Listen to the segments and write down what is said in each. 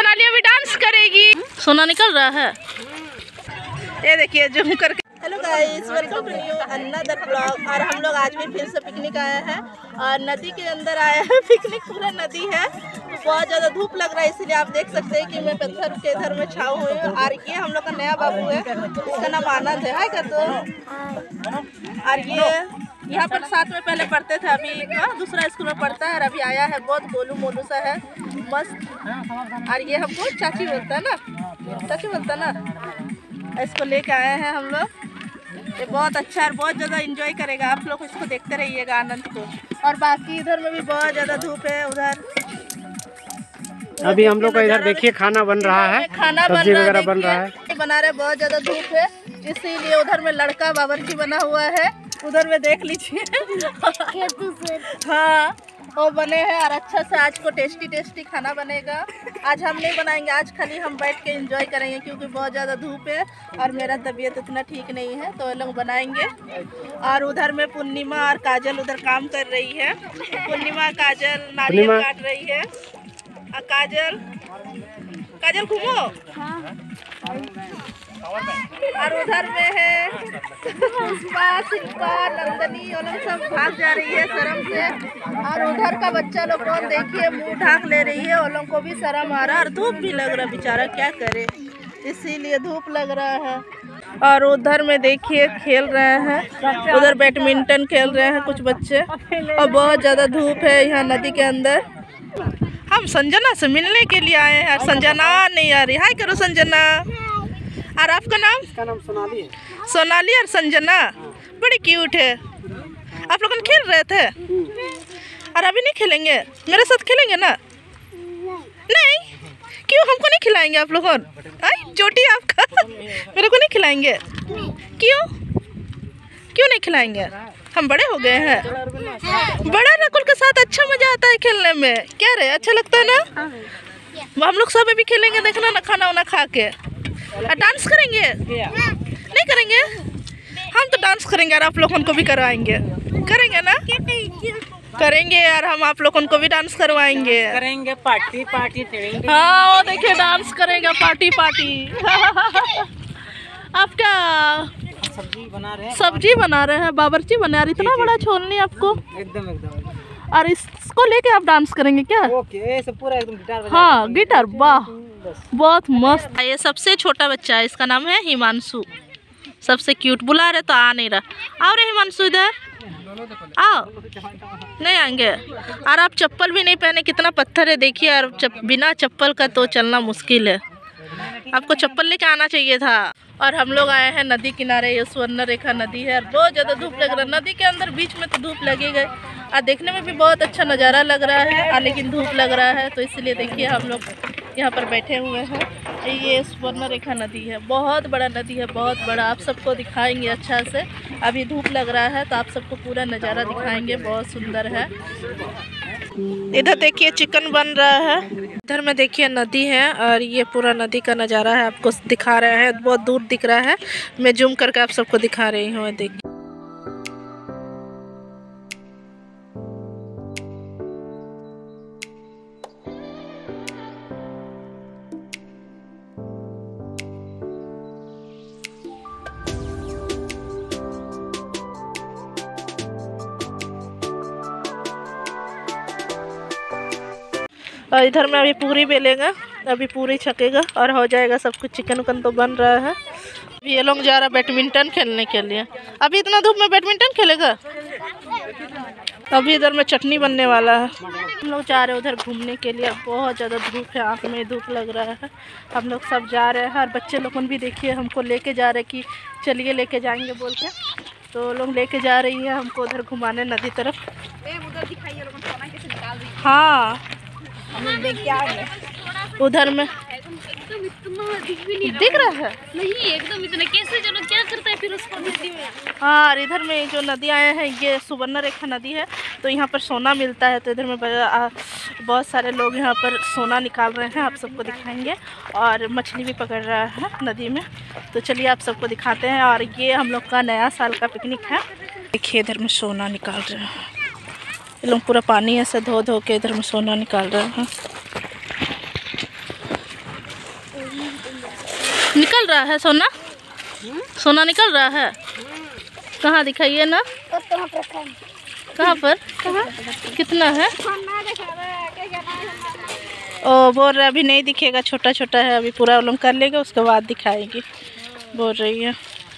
सोनाली अभी डांस करेगी। सोना निकल रहा है, ये देखिए जूम करके। Hello guys, welcome to new another blog. और हम लोग आज भी फिर से पिकनिक आए हैं और नदी के अंदर आए हैं। पिकनिक पूरा नदी है, बहुत ज़्यादा धूप लग रहा है, इसीलिए आप देख सकते हैं कि मैं पत्थर के इधर में छाऊ हुई हूँ। और ये हम लोग का नया बाबू है, इसका नाम आनंद है। हाय कर दो। और ये यहाँ पर साथ में पहले पढ़ते थे, अभी दूसरा स्कूल में पढ़ता है और अभी आया है। बहुत गोलू मोलू सा है, मस्त। और ये हमको चाची बोलता है ना, चाची बोलता है ना। इसको लेके आए हैं हम लोग। ये बहुत अच्छा है, बहुत ज़्यादा एंजॉय करेगा। आप लोग इसको देखते रहिएगा, आनंद को। और बाकी इधर में भी बहुत ज़्यादा धूप है। उधर अभी हम लोग का इधर देखिए खाना बन रहा है, खाना सब्जी वगैरह बन रहा है, बना रहे। बहुत ज़्यादा धूप है, इसीलिए उधर में लड़का बावर्ची बना हुआ है, उधर में देख लीजिए। हाँ, वो बने हैं और अच्छा से आज को टेस्टी खाना बनेगा। आज हम नहीं बनाएंगे, आज खाली हम बैठ के एंजॉय करेंगे, क्योंकि बहुत ज़्यादा धूप है और मेरा तबीयत उतना ठीक नहीं है, तो ये लोग बनाएंगे। और उधर में पूर्णिमा और काजल उधर काम कर रही है। पूर्णिमा काजल नारियल काट रही है। काजल घूमो। और उधर में है पुष्पा, शिल्पा, नंदनी, वो लोग सब भाग जा रही है शर्म से। और उधर का बच्चा लोग कौन देखिए मुंह ढाक ले रही है, वो लोग को भी शर्म आ रहा है। और धूप भी लग रहा है, बेचारा क्या करे, इसीलिए धूप लग रहा है। और उधर में देखिए खेल रहे हैं, उधर बैडमिंटन खेल रहे हैं कुछ बच्चे। और बहुत ज़्यादा धूप है यहाँ नदी के अंदर। हम संजना से मिलने के लिए आए हैं। संजना नहीं आ रही, हाय करो संजना। और आपका नाम? इसका नाम सोनाली है। सोनाली और संजना, बड़ी क्यूट है। आप लोग खेल रहे थे और अभी नहीं खेलेंगे? मेरे साथ खेलेंगे ना? नहीं, क्यों? हमको नहीं खिलाएंगे आप लोग? चोटी आपका। मेरे को नहीं खिलाएंगे? क्यों नहीं खिलाएंगे? हम बड़े हो गए हैं। बड़ा नकुल के साथ अच्छा मजा आता है खेलने में, क्या रे? अच्छा लगता है ना? हम लोग सब अभी खेलेंगे, देखना ना, खाना वाना खा के। डांस करेंगे? नहीं करेंगे? हम तो डांस करेंगे और आप लोगों को भी करवाएंगे। करेंगे ना? करेंगे यार, हम आप लोगों को भी डांस करवाएंगे। पार्टी। हाँ, वो देखिए डांस करेगा, पार्टी। आप क्या सब्जी बना रहे हैं? बावर्ची बना रहे। इतना बड़ा छोलनी आपको? एकदम। और इसको लेके आप डांस करेंगे क्या? ओके, ऐसे पूरा एकदम गिटार। हाँ, गिटार, वाह, बहुत मस्त। ये सबसे छोटा बच्चा है, इसका नाम है हिमांशु, सबसे क्यूट। बुला रहे तो आ नहीं रहा। आओ रे हिमांशु, इधर आओ। नहीं आएंगे? और आप चप्पल भी नहीं पहने, कितना पत्थर है देखिए। और बिना चप्पल का तो चलना मुश्किल है, आपको चप्पल लेके आना चाहिए था। और हम लोग आए हैं नदी किनारे, ये स्वर्ण रेखा नदी है और बहुत ज़्यादा धूप लग रहा है। नदी के अंदर बीच में तो धूप लगेगा और देखने में भी बहुत अच्छा नज़ारा लग रहा है, लेकिन धूप लग रहा है, तो इसलिए देखिए हम लोग यहाँ पर बैठे हुए हैं। ये स्वर्ण रेखा नदी है, बहुत बड़ा नदी है, बहुत बड़ा। आप सबको दिखाएंगे अच्छा से। अभी धूप लग रहा है तो आप सबको पूरा नज़ारा दिखाएंगे, बहुत सुंदर है। इधर देखिए चिकन बन रहा है। इधर में देखिए नदी है और ये पूरा नदी का नज़ारा है, आपको दिखा रहे हैं। बहुत दूर दिख रहा है, मैं जूम करके आप सबको दिखा रही हूँ। देखिए और इधर में अभी पूरी बेलेगा, अभी पूरी छकेगा और हो जाएगा सब कुछ। चिकन उकन तो बन रहा है। अभी ये लोग जा रहा है बैडमिंटन खेलने के लिए। अभी इतना धूप में बैडमिंटन खेलेगा? अभी इधर में चटनी बनने वाला है। हम लोग जा रहे हैं उधर घूमने के लिए, बहुत ज़्यादा धूप है, आँख में धूप लग रहा है। हम लोग सब जा रहे हैं और बच्चे लोग भी देखिए हमको लेके जा रहे हैं कि चलिए लेके जाएंगे बोल के, तो लोग लेके जा रही है हमको उधर घुमाने नदी तरफ। हाँ, उधर में दिख रहा है नहीं, एकदम इतना कैसे चलो, क्या करता है फिर उसको नदी में। हाँ, और इधर में जो नदी आए हैं ये सुवर्ण रेखा नदी है, तो यहाँ पर सोना मिलता है। तो इधर में बहुत सारे लोग यहाँ पर सोना निकाल रहे हैं, आप सबको दिखाएंगे। और मछली भी पकड़ रहा है नदी में, तो चलिए आप सबको दिखाते हैं। और ये हम लोग का नया साल का पिकनिक है। देखिए इधर में सोना निकाल रहे हैं ये लोग, पूरा पानी ऐसे धो धो के इधर में सोना निकाल रहे हैं। निकल रहा है सोना, सोना निकल रहा है। कहाँ दिखाइए ना, कहाँ पर, कितना है? ओ बोल रहा अभी नहीं दिखेगा, छोटा छोटा है, अभी पूरा उलम कर लेगा उसके बाद दिखाएगी बोल रही है।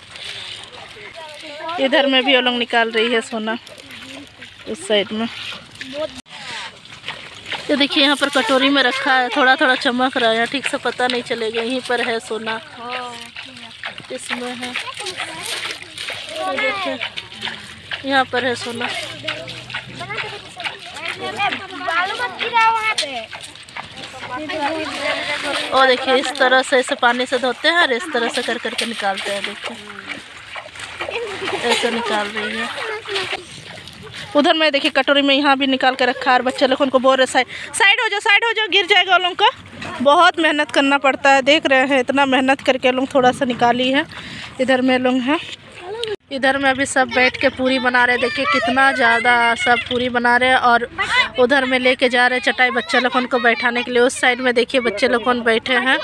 इधर में भी उलम निकाल रही है सोना, उस साइड में। ये देखिए यहाँ पर कटोरी में रखा है, थोड़ा थोड़ा चमक रहा है, ठीक से पता नहीं चलेगा। यहीं पर है सोना, इसमें है, देखिए यहाँ पर है सोना। और देखिए इस तरह से इसे पानी से धोते हैं और इस तरह से कर करके निकालते हैं। देखिए ऐसे निकाल रही है। उधर में देखिए कटोरी में यहाँ भी निकाल के रखा है और बच्चे लोगों को बोल रहे साइड साइड हो जाओ, गिर जाएगा लोगों का। बहुत मेहनत करना पड़ता है, देख रहे हैं इतना मेहनत करके लोग थोड़ा सा निकाली है। इधर में लोग हैं, इधर में अभी सब बैठ के पूरी बना रहे हैं। देखिए कितना ज़्यादा सब पूरी बना रहे हैं और उधर में लेके जा रहे हैं चटाई बच्चे लोगों को बैठाने के लिए। उस साइड में देखिए बच्चे लोगों बैठे हैं,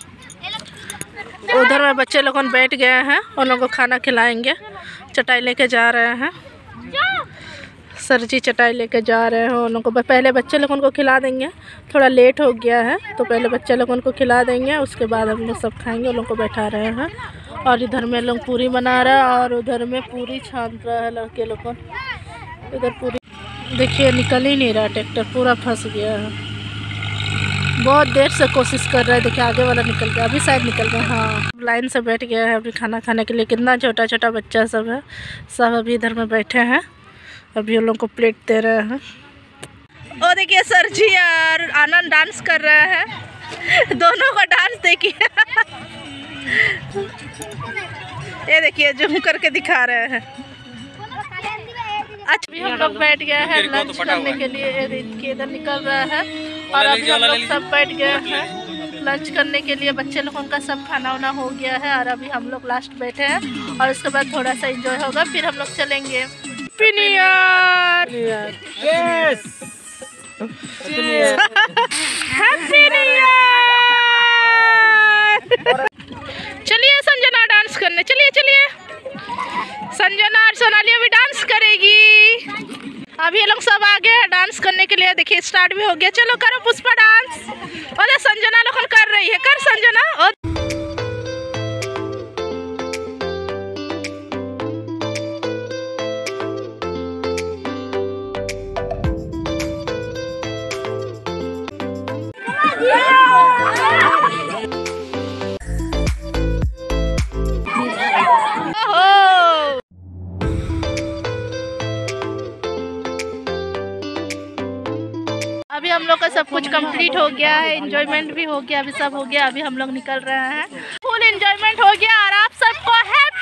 उधर में बच्चे लोगों बैठ गए हैं, उन लोगों को खाना खिलाएंगे। चटाई लेके जा रहे हैं, सर जी चटाई लेके जा रहे हैं उन लोगों को। पहले बच्चे लोगों को खिला देंगे, थोड़ा लेट हो गया है तो पहले बच्चे लोगों को खिला देंगे, उसके बाद हम लोग सब खाएंगे। उन लोगों को बैठा रहे हैं और इधर में लोग पूरी बना रहा है और उधर में पूरी छान रहा है लड़के लोग। इधर पूरी देखिए निकल ही नहीं रहा, ट्रैक्टर पूरा फंस गया है। बहुत देर से कोशिश कर रहा है, देखिए आगे वाला निकल गया, अभी शायद निकल गया। हाँ लाइन से बैठ गया है अभी खाना खाने के लिए। कितना छोटा छोटा बच्चा सब है, सब अभी इधर में बैठे हैं, अभी उन लोगों को प्लेट दे रहे हैं। और देखिए सर जी और आनंद डांस कर रहे हैं, दोनों का डांस देखिए। ये देखिए जूम करके दिखा रहे हैं। अच्छा अभी हम लोग बैठ गए हैं लंच करने के लिए, इधर निकल रहा है और अभी हम लोग सब बैठ गए हैं लंच करने के लिए। बच्चे लोगों का सब खाना वाना हो गया है और अभी हम लोग लास्ट बैठे हैं और उसके बाद थोड़ा सा एंजॉय होगा, फिर हम लोग चलेंगे। Happy new year, happy new year. चलिए संजना डांस करने, चलिए चलिए। संजना और सोनाली अभी डांस करेगी। अभी ये लोग सब आ गए हैं डांस करने के लिए। देखिए स्टार्ट भी हो गया, चलो करो पुष्पा डांस। और संजना लोग कर रही है, कर संजना। और अभी हम लोग का सब कुछ कंप्लीट हो गया है, एंजॉयमेंट भी हो गया, अभी सब हो गया। अभी हम लोग निकल रहे हैं, फुल एंजॉयमेंट हो गया और आप सबको हैप्पी